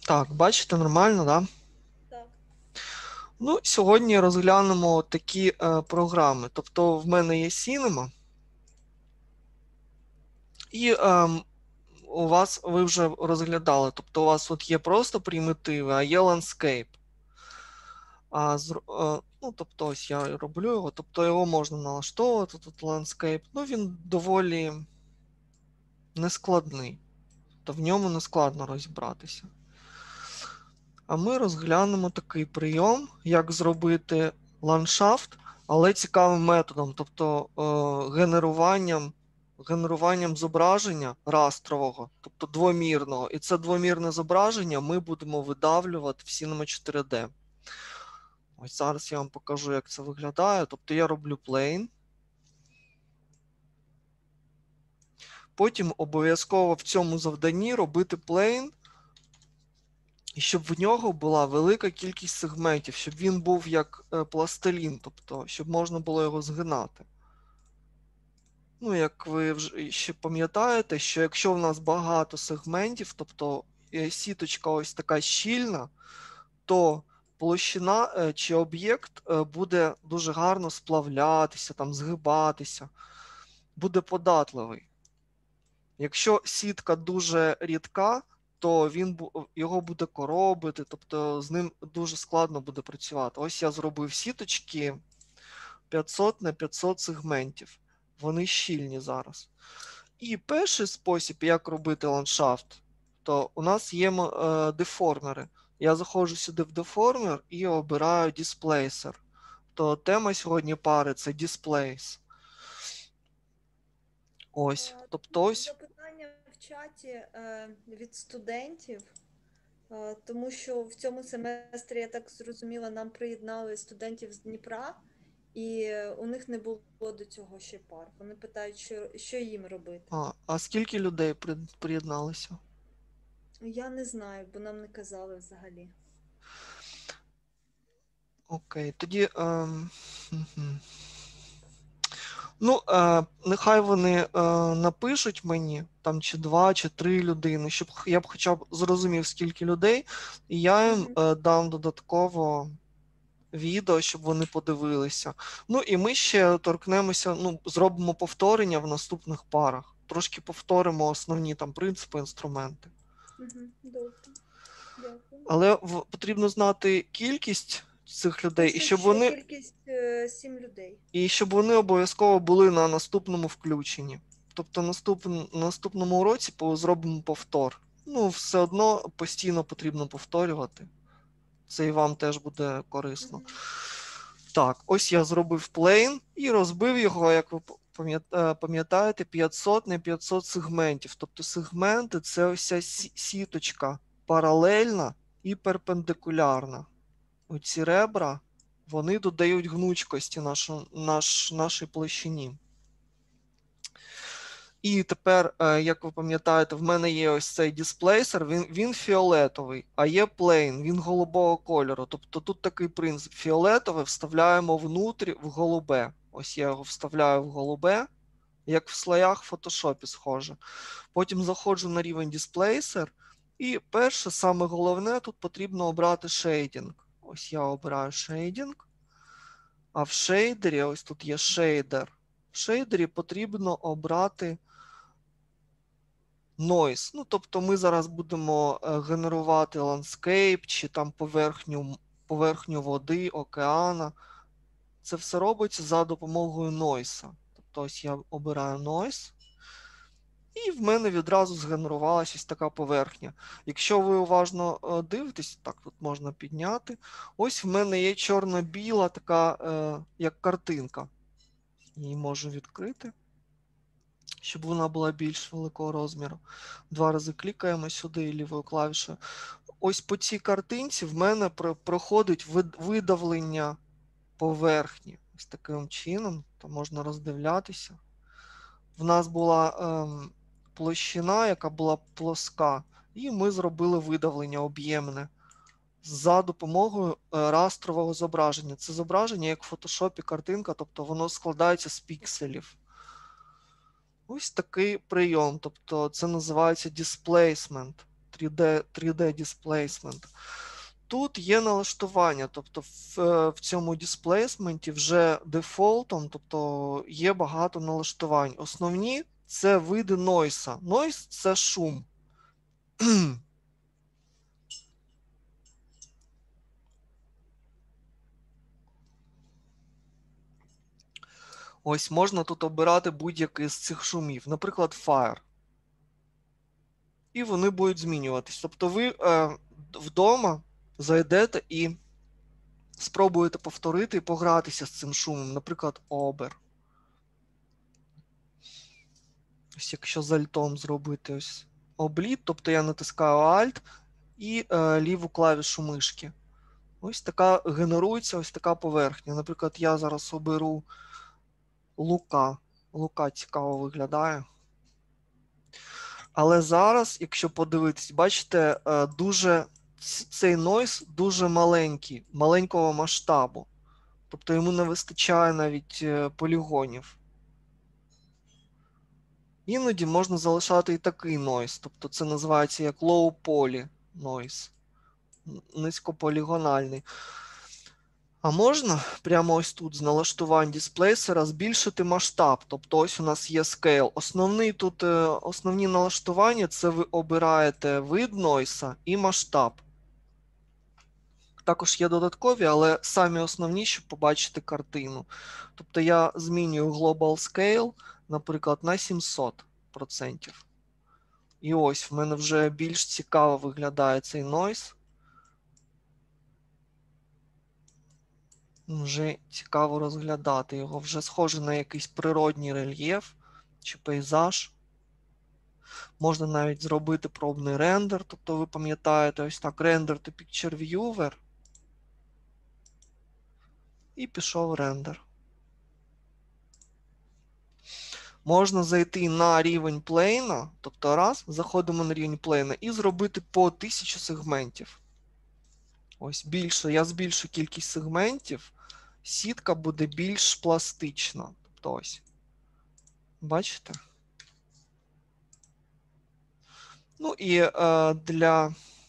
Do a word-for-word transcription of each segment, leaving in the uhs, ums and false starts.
Так, бачите, нормально, да? Так. Ну, сьогодні розглянемо такі е, програми. Тобто в мене є Cinema, і е, у вас ви вже розглядали. Тобто у вас от є просто примітиви, а є Landscape. А, з, е, ну, тобто ось я роблю його, тобто його можна налаштовувати, тут Landscape. Ну, він доволі нескладний. Тобто в ньому не складно розібратися. А ми розглянемо такий прийом, як зробити ландшафт, але цікавим методом, тобто е, генеруванням, генеруванням зображення растрового, тобто двомірного. І це двомірне зображення ми будемо видавлювати в Cinema чотири де. Ось зараз я вам покажу, як це виглядає. Тобто я роблю plane. Потім обов'язково в цьому завданні робити plane, і щоб в нього була велика кількість сегментів, щоб він був як е, пластилін, тобто, щоб можна було його згинати. Ну, як ви вже ще пам'ятаєте, що якщо в нас багато сегментів, тобто е, сіточка ось така щільна, то площина е, чи об'єкт е, буде дуже гарно сплавлятися, там, згибатися, буде податливий. Якщо сітка дуже рідка, то він його буде коробити, тобто з ним дуже складно буде працювати. Ось я зробив сіточки п'ятсот на п'ятсот сегментів. Вони щільні зараз. І перший спосіб, як робити ландшафт, то у нас є е, деформери. Я заходжу сюди в деформер і обираю Displacer. То тема сьогодні пари це Displace. Ось. Е, Тобто Тут ось. запитання в чаті е, від студентів, е, тому що в цьому семестрі, я так зрозуміла, нам приєднали студентів з Дніпра, і е, у них не було до цього ще пар. Вони питають, що, що їм робити. А, а скільки людей при- приєдналося? Я не знаю, бо нам не казали взагалі. Окей, тоді. Ем, мгм. Ну, е, нехай вони е, напишуть мені там чи два, чи три людини, щоб я б хоча б зрозумів, скільки людей, і я їм Угу. е, дам додатково відео, щоб вони подивилися. Ну і ми ще торкнемося, ну, зробимо повторення в наступних парах. Трошки повторимо основні там принципи, інструменти. Угу. Добре, дякую. Але в, потрібно знати кількість цих людей, і Пишуть, щоб що вони кількість е, сім людей. І щоб вони обов'язково були на наступному включенні. Тобто наступ, на наступному уроці зробимо повтор. Ну, все одно постійно потрібно повторювати. Це і вам теж буде корисно. Угу. Так, ось я зробив плейн і розбив його, як ви пам'ятаєте, п'ятсот на п'ятсот сегментів. Тобто сегменти це ось ця сіточка паралельна і перпендикулярна. Оці ребра, вони додають гнучкості нашу, наш, нашій площині. І тепер, як ви пам'ятаєте, в мене є ось цей дисплейсер, він, він фіолетовий, а є плейн, він голубого кольору. Тобто тут такий принцип: фіолетове вставляємо внутрі в голубе. Ось я його вставляю в голубе, як в слоях в фотошопі схоже. Потім заходжу на рівень дисплейсер, і перше, саме головне, тут потрібно обрати шейдінг. Ось я обираю шейдінг. А в шейдері, ось тут є шейдер. В шейдері потрібно обрати noise. Ну, тобто ми зараз будемо генерувати ландскейп чи там поверхню, поверхню води, океана. Це все робиться за допомогою noise. Тобто ось я обираю noise. І в мене відразу згенерувалася ось така поверхня. Якщо ви уважно дивитесь, так, тут можна підняти. Ось в мене є чорно-біла така, е, як картинка. Її можу відкрити, щоб вона була більш великого розміру. Два рази клікаємо сюди лівою клавішою. Ось по цій картинці в мене проходить видавлення поверхні. Ось таким чином, то можна роздивлятися. В нас була ем, площина, яка була плоска, і ми зробили видавлення об'ємне за допомогою е, растрового зображення. Це зображення, як в фотошопі картинка, тобто воно складається з пікселів. Ось такий прийом, тобто це називається displacement. три Д, три Д Displacement. Тут є налаштування, тобто в, в цьому дисплейсменті вже дефолтом, тобто є багато налаштувань. Основні – це види нойса. Нойс – це шум. Ось можна тут обирати будь-який з цих шумів, наприклад, Fire. І вони будуть змінюватись. Тобто ви е, вдома зайдете і спробуєте повторити і погратися з цим шумом, наприклад, Обер. Ось якщо з альтом зробити ось обліт, тобто я натискаю Alt і е, ліву клавішу мишки. Ось така генерується ось така поверхня. Наприклад, я зараз оберу Лука. Лука цікаво виглядає. Але зараз, якщо подивитись, бачите, е, дуже цей нойз дуже маленький, маленького масштабу. Тобто йому не вистачає навіть е, полігонів. Іноді можна залишати і такий нойз, тобто це називається як low poly noise, низькополігональний. А можна прямо ось тут з налаштувань дисплейсера збільшити масштаб, тобто ось у нас є scale. Основний тут, основні налаштування – це ви обираєте вид нойса і масштаб. Також є додаткові, але самі основні, щоб побачити картину. Тобто я змінюю Global Scale, наприклад, на сімсот відсотків. І ось в мене вже більш цікаво виглядає цей нойз. Вже цікаво розглядати його. Вже схоже на якийсь природній рельєф чи пейзаж. Можна навіть зробити пробний рендер. Тобто ви пам'ятаєте, ось так, Render to Picture Viewer. І пішов рендер. Можна зайти на рівень плейна, тобто раз, заходимо на рівень плейна і зробити по тисячу сегментів. Ось більше, я збільшу кількість сегментів, сітка буде більш пластична. Тобто ось. Бачите? Ну і е, для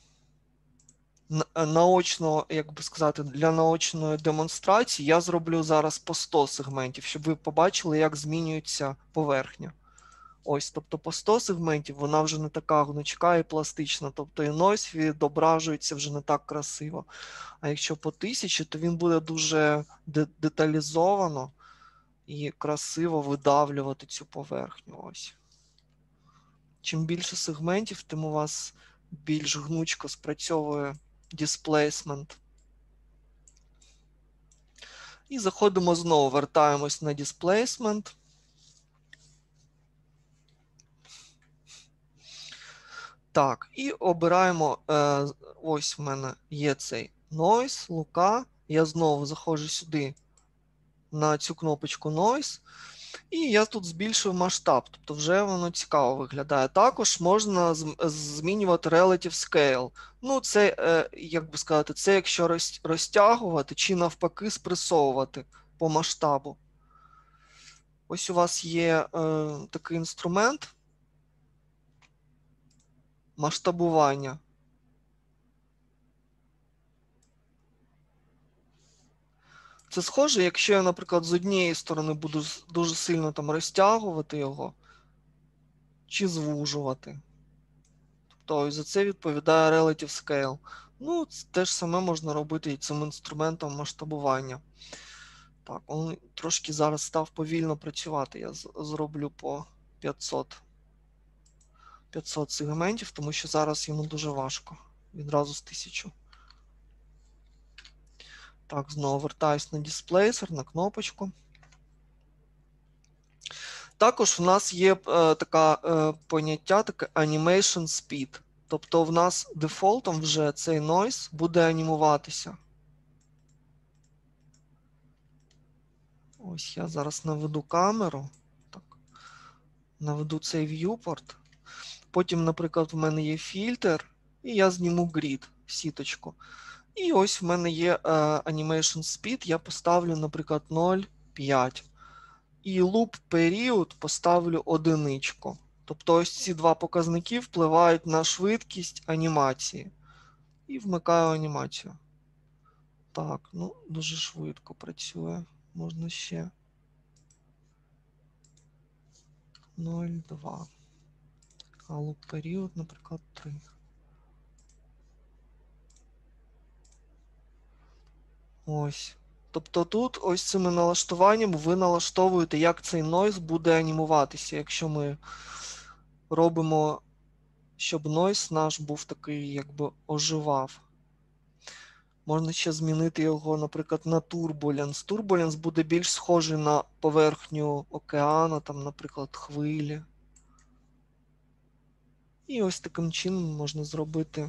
наочного, як би сказати, для наочної демонстрації я зроблю зараз по сто сегментів, щоб ви побачили, як змінюється поверхня. Ось, тобто по сто сегментів вона вже не така гнучка і пластична, тобто і нойз відображується вже не так красиво. А якщо по тисячі, то він буде дуже деталізовано і красиво видавлювати цю поверхню. Ось. Чим більше сегментів, тим у вас більш гнучко спрацьовує displacement. І заходимо знову, вертаємось на displacement. Так, і обираємо, е, ось в мене є цей Noise, Лука. Я знову заходжу сюди на цю кнопочку Noise. І я тут збільшую масштаб, тобто вже воно цікаво виглядає. Також можна змінювати Relative Scale. Ну, це, е, як би сказати, це якщо розтягувати чи навпаки спресовувати по масштабу. Ось у вас є е, такий інструмент. Масштабування. Це схоже, якщо я, наприклад, з однієї сторони буду дуже сильно там розтягувати його, чи звужувати. Тобто за це відповідає Relative Scale. Ну, те ж саме можна робити і цим інструментом масштабування. Так, він трошки зараз став повільно працювати. Я зроблю по п'ятсот сегментів, тому що зараз йому дуже важко. Відразу з тисячу. Так, знову вертаюсь на дисплейсер, на кнопочку. Також в нас є е, таке е, поняття, таке Animation Speed. Тобто в нас дефолтом вже цей noise буде анімуватися. Ось я зараз наведу камеру. Так. Наведу цей viewport. Потім, наприклад, в мене є фільтр, і я зніму grid, сіточку. І ось в мене є е, Animation Speed, я поставлю, наприклад, нуль цілих п'ять. І loop період поставлю одиничку. Тобто ось ці два показники впливають на швидкість анімації. І вмикаю анімацію. Так, ну, дуже швидко працює. Можна ще нуль, два. А луп період, наприклад, три. Ось. Тобто тут ось цими налаштуваннями ви налаштовуєте, як цей нойз буде анімуватися. Якщо ми робимо, щоб нойз наш був такий, якби оживав. Можна ще змінити його, наприклад, на Turbulence. Turbulence буде більш схожий на поверхню океану, там, наприклад, хвилі. І ось таким чином можна зробити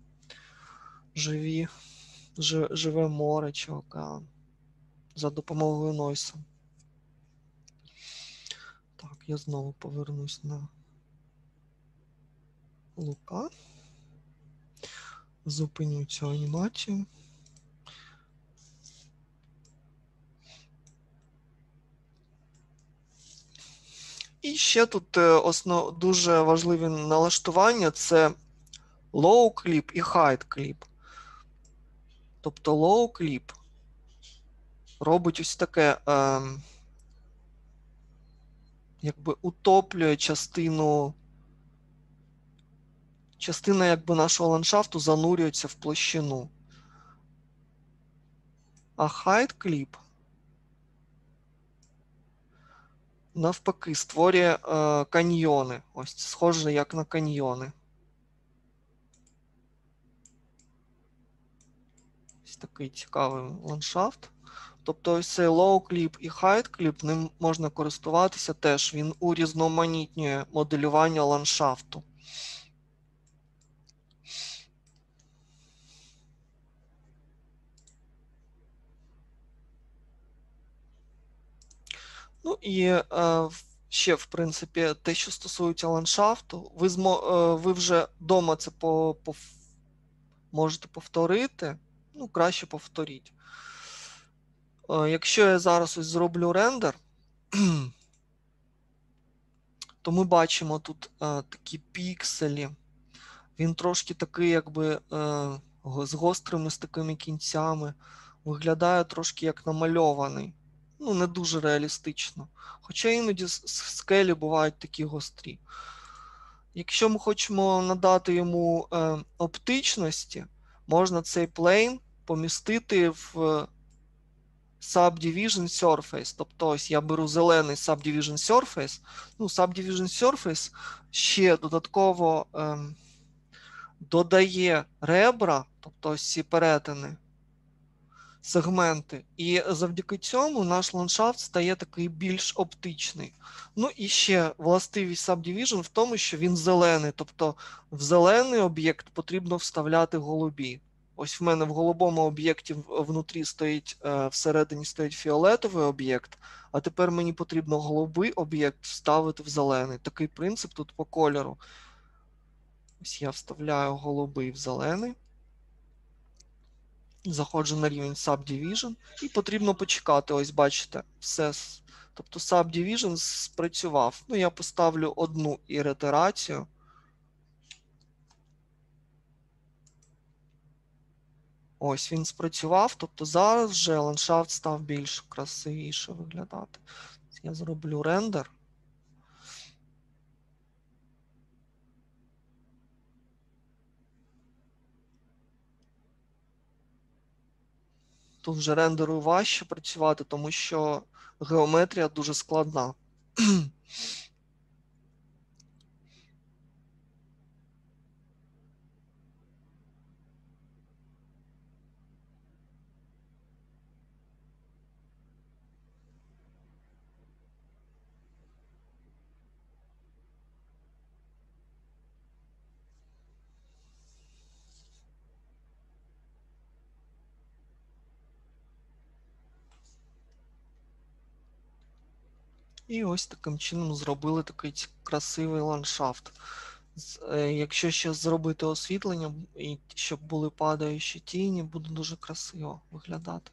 живі, живе море чи океан за допомогою нойсу. Так, я знову повернусь на Лука. Зупиню цю анімацію. І ще тут основ, дуже важливі налаштування – це low clip і high clip. Тобто low clip робить ось таке, е, якби утоплює частину, частина якби нашого ландшафту занурюється в площину. А hide clip навпаки створює е, каньйони. Ось схоже як на каньйони. Ось такий цікавий ландшафт. Тобто ось цей low clip і hide clip, ним можна користуватися теж. Він урізноманітнює моделювання ландшафту. Ну і е, ще, в принципі, те, що стосується ландшафту, ви, змо, е, ви вже вдома це по, по, можете повторити. Ну, краще повторіть. Е, якщо я зараз ось зроблю рендер, то ми бачимо тут е, такі пікселі. Він трошки такий, якби е, з гострими з такими кінцями. Виглядає трошки як намальований. Ну, не дуже реалістично. Хоча іноді скелі бувають такі гострі. Якщо ми хочемо надати йому е, оптичності, можна цей плейн помістити в Subdivision Surface. Тобто ось я беру зелений Subdivision Surface. Ну, Subdivision Surface ще додатково е, додає ребра, тобто ось ці перетини, сегменти. І завдяки цьому наш ландшафт стає такий більш оптичний. Ну і ще властивість Subdivision в тому, що він зелений. Тобто в зелений об'єкт потрібно вставляти голубі. Ось в мене в голубому об'єкті внутрі стоїть, всередині стоїть фіолетовий об'єкт, а тепер мені потрібно голубий об'єкт вставити в зелений. Такий принцип тут по кольору. Ось я вставляю голубий в зелений. Заходжу на рівень Subdivision і потрібно почекати. Ось бачите, все. Тобто Subdivision спрацював. Ну, я поставлю одну ітерацію. Ось він спрацював, тобто зараз вже ландшафт став більш красивіше виглядати. Я зроблю рендер. Тут вже рендеру важче працювати, тому що геометрія дуже складна. І ось таким чином зробили такий красивий ландшафт. Якщо ще зробити освітлення, і щоб були падаючі тіні, буде дуже красиво виглядати.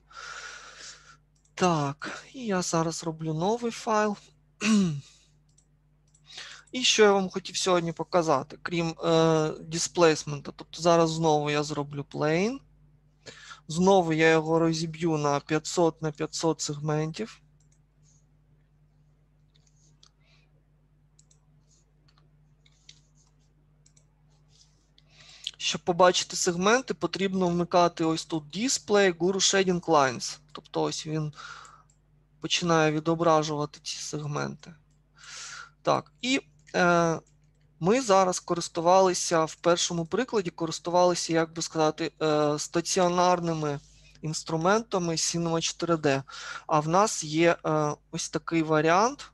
Так, і я зараз роблю новий файл. І що я вам хотів сьогодні показати, крім е, дисплейсменту. Тобто зараз знову я зроблю plane. Знову я його розіб'ю на п'ятсот на п'ятсот сегментів. Щоб побачити сегменти, потрібно вмикати ось тут Display, Guru Shading Lines. Тобто ось він починає відображувати ці сегменти. Так, і е, ми зараз користувалися, в першому прикладі, користувалися, як би сказати, е, стаціонарними інструментами Cinema чотири де. А в нас є е, ось такий варіант.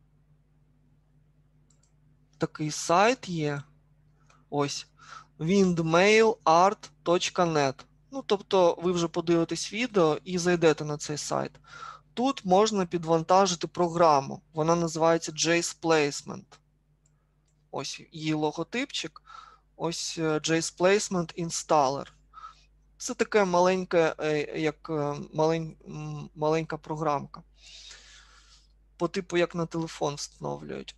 Такий сайт є. Ось. windmail art точка net. Ну, тобто, ви вже подивитесь відео і зайдете на цей сайт. Тут можна підвантажити програму. Вона називається JSPlacement. Ось її логотипчик. Ось JSPlacement Installer. Це таке маленьке, як малень, маленька програмка. По типу, як на телефон встановлюють.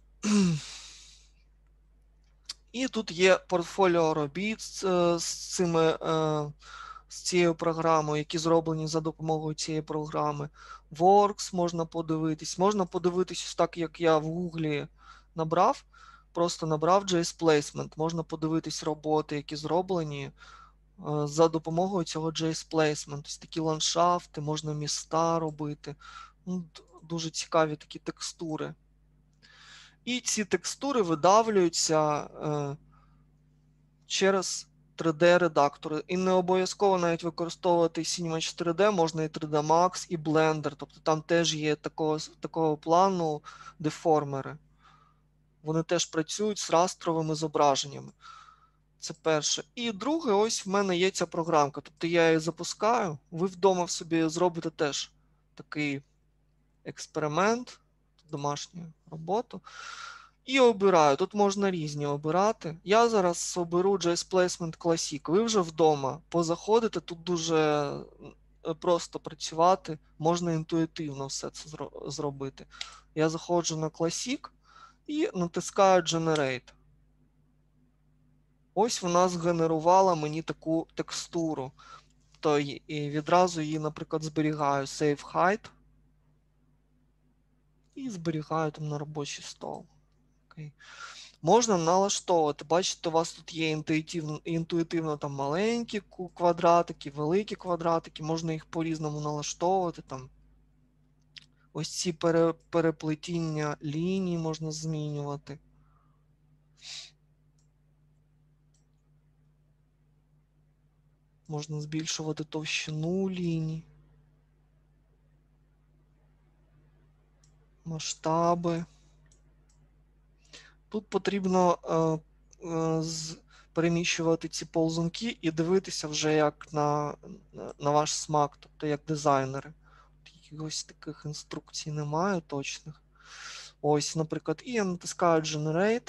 І тут є портфоліо робіт з, з, цими, з цією програмою, які зроблені за допомогою цієї програми. Works можна подивитись. Можна подивитись ось так, як я в Гуглі набрав. Просто набрав JSPlacement. Можна подивитись роботи, які зроблені за допомогою цього JSPlacement. Ось такі ландшафти, можна міста робити. Ну, дуже цікаві такі текстури. І ці текстури видавлюються е, через три де-редактори. І не обов'язково навіть використовувати Cinema чотири де, можна і три де Max, і Blender. Тобто там теж є такого, такого плану деформери. Вони теж працюють з растровими зображеннями. Це перше. І друге, ось в мене є ця програмка. Тобто я її запускаю. Ви вдома в собі зробите теж такий експеримент, домашню роботу. І обираю. Тут можна різні обирати. Я зараз оберу JSPlacement Classic. Ви вже вдома позаходите, тут дуже просто працювати, можна інтуїтивно все це зробити. Я заходжу на Classic і натискаю Generate. Ось вона згенерувала мені таку текстуру. То і відразу її, наприклад, зберігаю Save Height. І зберігаю там на робочий стол. Окей. Можна налаштовувати. Бачите, у вас тут є інтуїтивно, інтуїтивно там маленькі квадратики, великі квадратики. Можна їх по-різному налаштовувати. Там. Ось ці пере, переплетіння ліній можна змінювати. Можна збільшувати товщину ліній. Масштаби. Тут потрібно е, е, з, переміщувати ці ползунки і дивитися вже як на, на ваш смак, тобто як дизайнери. Якихось таких інструкцій немає точних. Ось, наприклад, і я натискаю Generate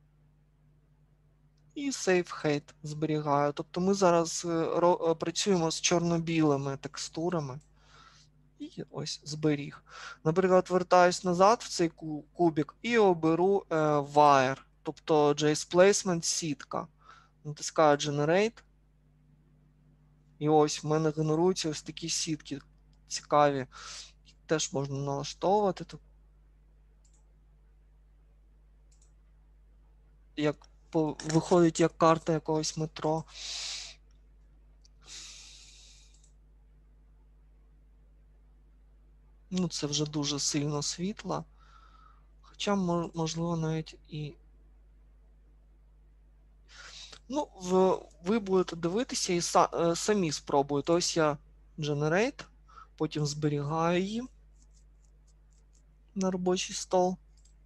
і Save Height зберігаю. Тобто ми зараз ро, працюємо з чорно-білими текстурами. І ось зберіг. Наприклад, вертаюсь назад в цей кубик і оберу е, Wire, тобто JSPlacement сітка. Натискаю Generate. І ось в мене генеруються ось такі сітки цікаві. Теж можна налаштовувати. Як по, виходить як карта якогось метро. Ну, це вже дуже сильно світло. Хоча, можливо, навіть і... Ну, в, ви будете дивитися і са, самі спробуєте. Ось я Generate, потім зберігаю її на робочий стол.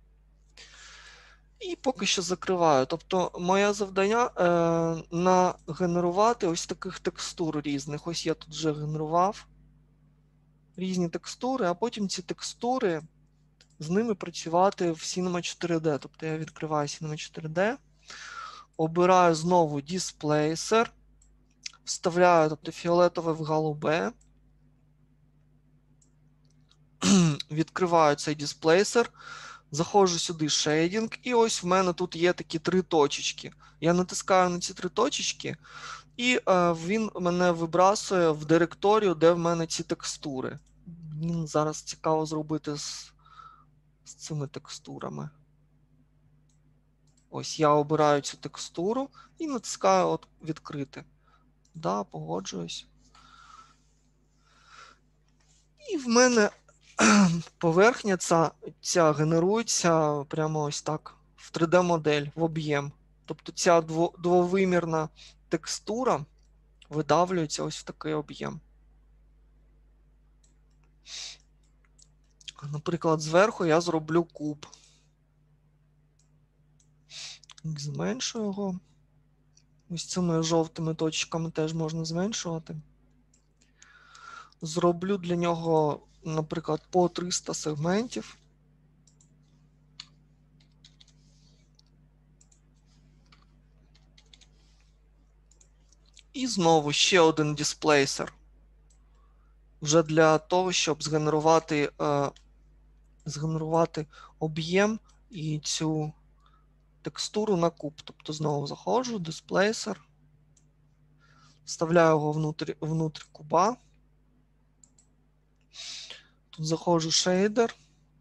І поки що закриваю. Тобто, моє завдання е, нагенерувати ось таких текстур різних. Ось я тут вже генерував різні текстури, а потім ці текстури, з ними працювати в Cinema чотири де. Тобто я відкриваю Cinema чотири де, обираю знову Displacer, вставляю, тобто, фіолетове в голубе, відкриваю цей Displacer, Заходжу сюди шейдінг, і ось в мене тут є такі три точечки. Я натискаю на ці три точечки, і е, він мене вибрасує в директорію, де в мене ці текстури. Мені зараз цікаво зробити з, з цими текстурами. Ось я обираю цю текстуру і натискаю от відкрити. Да, погоджуюсь. І в мене поверхня ця, ця генерується прямо ось так в три Д-модель, в об'єм. Тобто ця дво, двовимірна текстура видавлюється ось в такий об'єм. Наприклад, зверху я зроблю куб. Зменшую його. Ось цими жовтими точками теж можна зменшувати. Зроблю для нього, наприклад, по триста сегментів. І знову ще один дисплейсер. Вже для того, щоб згенерувати, е, згенерувати об'єм і цю текстуру на куб. Тобто знову заходжу, дисплейсер, вставляю його внутрі, внутрі куба. Тут заходжу шейдер.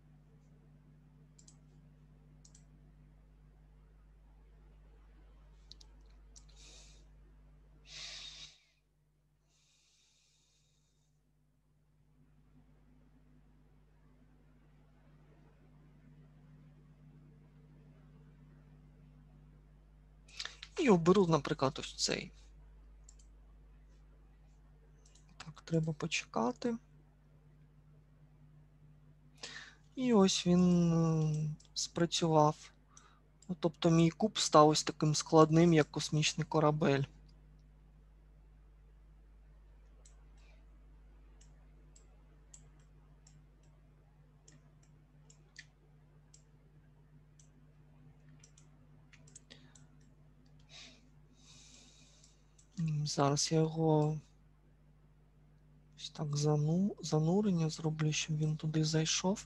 І оберу, наприклад, ось цей. Так, треба почекати. І ось він е, спрацював. Ну, тобто мій куб став ось таким складним, як космічний корабель. М, Зараз я його ось так зану, занурення зроблю, щоб він туди зайшов.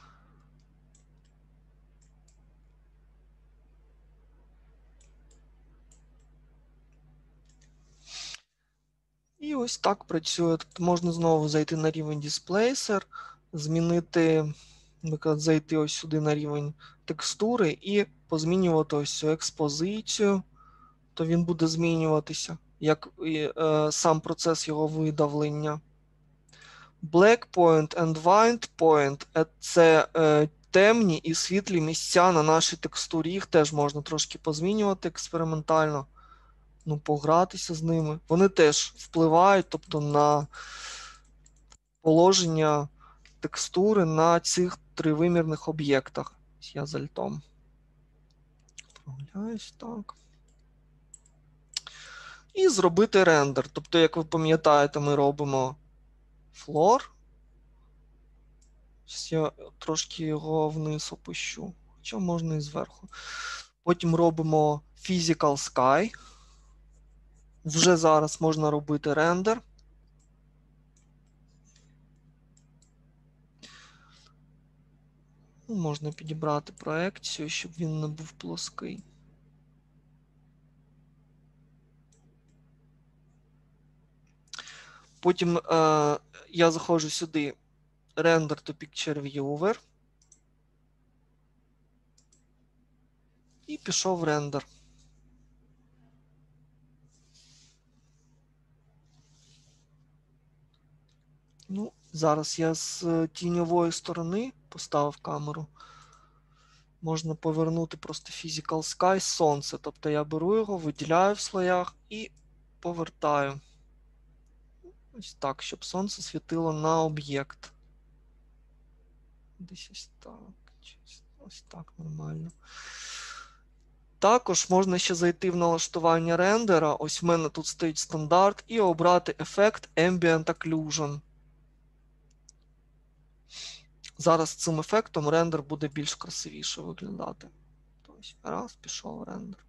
І ось так працює. Тобто можна знову зайти на рівень Displacer, змінити, наприклад, зайти ось сюди на рівень текстури і позмінювати ось цю експозицію, то він буде змінюватися, як і е, сам процес його видавлення. Black point and white point – це е, темні і світлі місця на нашій текстурі. Їх теж можна трошки позмінювати експериментально, ну, погратися з ними. Вони теж впливають, тобто, на положення текстури на цих тривимірних об'єктах. Я з альтом прогуляюсь, так. І зробити рендер. Тобто, як ви пам'ятаєте, ми робимо флор. Я трошки його вниз опущу, хоча можна і зверху. Потім робимо Physical Sky. Вже зараз можна робити рендер. Ну, можна підібрати проекцію, щоб він не був плоский. Потім е, я заходжу сюди, Render to Picture Viewer. І пішов рендер. Ну, зараз я з тіньової сторони поставив камеру. Можна повернути просто Physical Sky, сонце. Тобто я беру його, виділяю в слоях і повертаю. Ось так, щоб сонце світило на об'єкт. Десь ось так. Ось так, нормально. Також можна ще зайти в налаштування рендера. Ось в мене тут стоїть стандарт, і обрати ефект Ambient Occlusion. Зараз цим ефектом рендер буде більш красивіше виглядати. Тобто, раз, пішов рендер.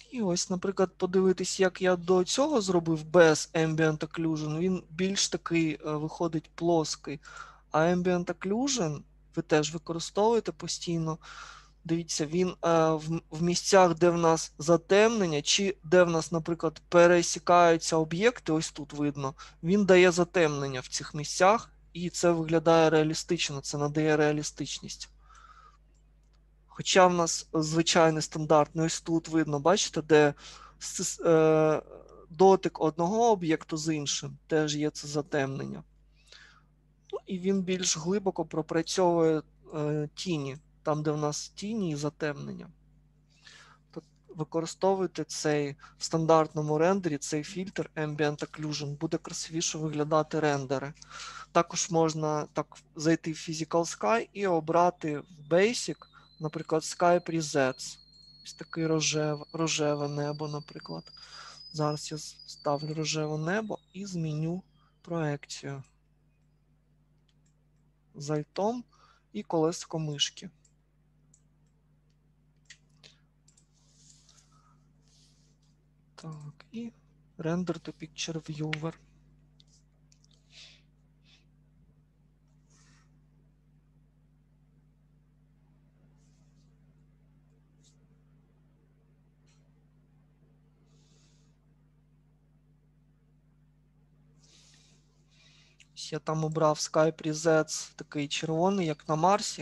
І ось, наприклад, подивитись, як я до цього зробив без Ambient Occlusion, він більш такий е, виходить плоский. А Ambient Occlusion ви теж використовуєте постійно. Дивіться, він е, в, в місцях, де в нас затемнення, чи де в нас, наприклад, пересікаються об'єкти, ось тут видно, він дає затемнення в цих місцях, і це виглядає реалістично, це надає реалістичність. Хоча в нас звичайний стандартний, ось тут видно, бачите, де е, дотик одного об'єкту з іншим, теж є це затемнення. Ну, і він більш глибоко пропрацьовує е, тіні, там, де в нас тіні і затемнення. То використовуйте цей в стандартному рендері, цей фільтр Ambient Occlusion, буде красивіше виглядати рендери. Також можна так зайти в Physical Sky і обрати в Basic, наприклад, Sky Presets. Ось таке рожеве, рожеве небо, наприклад. Зараз я ставлю рожеве небо і зміню проекцію з альтом і колесико мишки. Так, і Render to Picture Viewer. Я там обрав Sky Presets такий червоний, як на Марсі.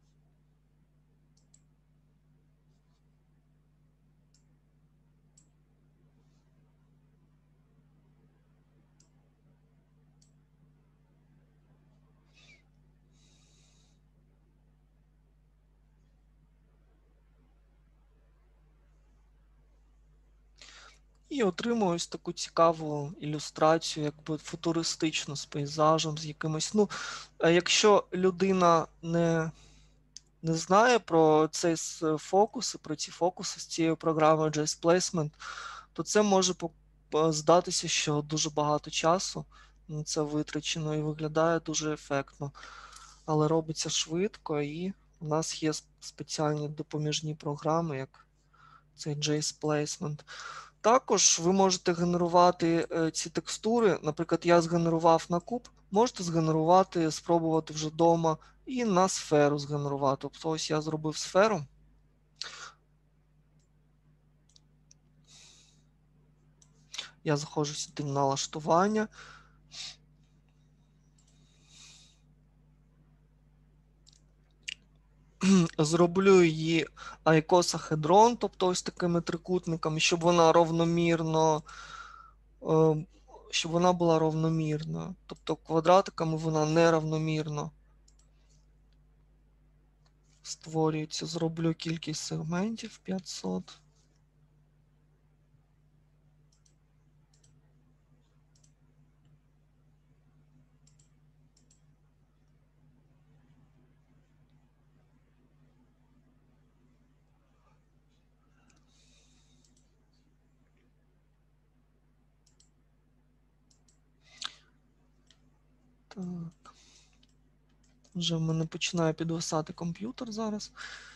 І отримую ось таку цікаву ілюстрацію, якби футуристичну, з пейзажем, з якимось. Ну, якщо людина не, не знає про цей фокус, про ці фокуси з цією програмою J S Placement, то це може здатися, що дуже багато часу на це витрачено і виглядає дуже ефектно. Але робиться швидко, і у нас є спеціальні допоміжні програми, як цей J S Placement. Також ви можете генерувати е, ці текстури. Наприклад, я згенерував на куб, можете згенерувати, спробувати вже вдома і на сферу згенерувати. Тобто ось я зробив сферу. Я заходжу сюди на налаштування. Зроблю її айкосахедрон, тобто ось такими трикутниками, щоб вона ровномірно, е, щоб вона була ровномірною. Тобто квадратиками вона неравномірно створюється. Зроблю кількість сегментів п'ятсот. Так. Вже в мене починає підвисати комп'ютер зараз.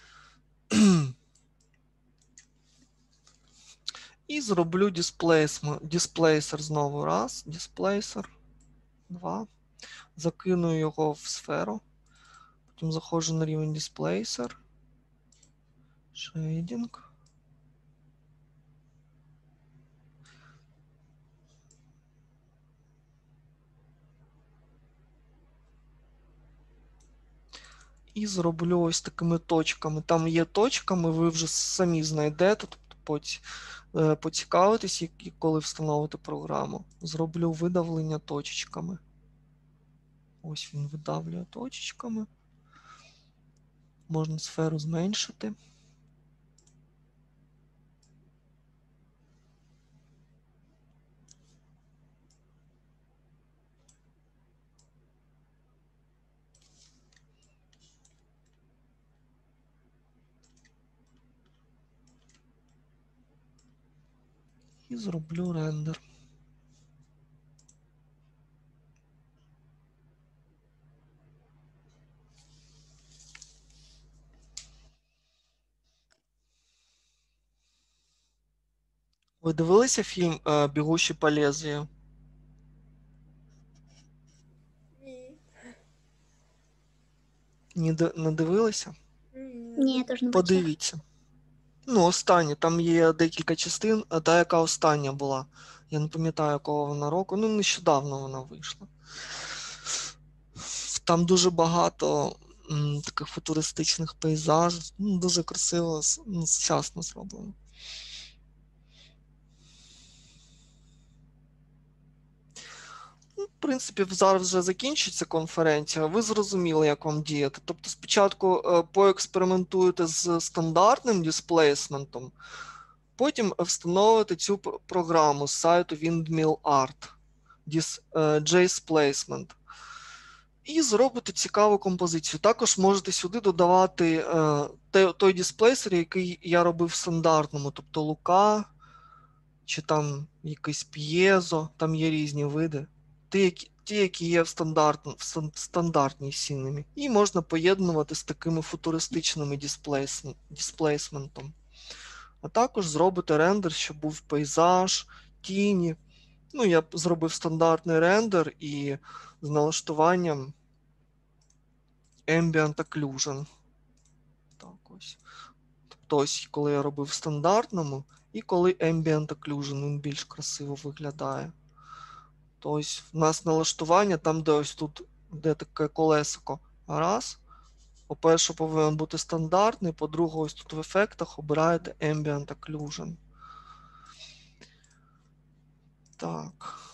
І зроблю displacer знову раз, displacer, два. Закину його в сферу. Потім заходжу на рівень displacer. Shading. І зроблю ось такими точками. Там є точками, ви вже самі знайдете, тобто поцікавитесь, коли встановите програму. Зроблю видавлення точечками. Ось він видавлює точечками. Можна сферу зменшити. І зроблю рендер. Ви дивилися фільм е, Бігущий по лезвію? Ні. Ні, ди- не дивилися? Ні, не Ні, я дивилась. теж не бачила. Подивіться. Ну, останні, там є декілька частин, а та, яка остання була. Я не пам'ятаю, якого вона року. Ну, нещодавно вона вийшла. Там дуже багато м, таких футуристичних пейзажів. Ну, дуже красиво, с- ну, сучасно зроблено. Ну, в принципі, зараз вже закінчиться конференція. Ви зрозуміли, як вам діяти. Тобто, спочатку е, поекспериментуєте з стандартним дисплейсментом, потім встановите цю п- програму з сайту Windmill Art, Dis, е, JSplacement, і зробите цікаву композицію. Також можете сюди додавати е, те- той дисплейсер, який я робив в стандартному, тобто лука, чи там якийсь п'єзо, там є різні види. Ті, які, ті, які є в, стандарт, в стан- стандартній сінемі. І можна поєднувати з такими футуристичними дисплейсм- дисплейсментом. А також зробити рендер, щоб був пейзаж, тіні. Ну, я б зробив стандартний рендер і з налаштуванням Ambient Occlusion. Так ось. Тобто ось, коли я робив в стандартному, і коли Ambient Occlusion, він більш красиво виглядає. То ось в нас налаштування, там, де ось тут, де таке колесико. Раз. По-перше, повинен бути стандартний, по-друге, ось тут в ефектах обираєте Ambient Occlusion. Так.